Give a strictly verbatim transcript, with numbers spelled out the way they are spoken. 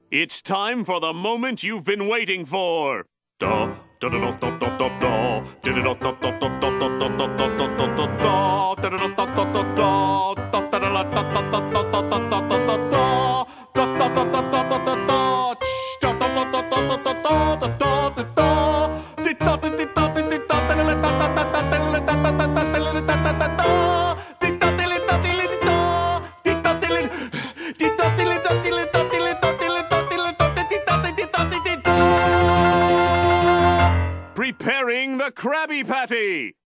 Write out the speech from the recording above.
It's time for the moment you've been waiting for. Da da da da da da da da da da da da da da da da Preparing the Krabby Patty!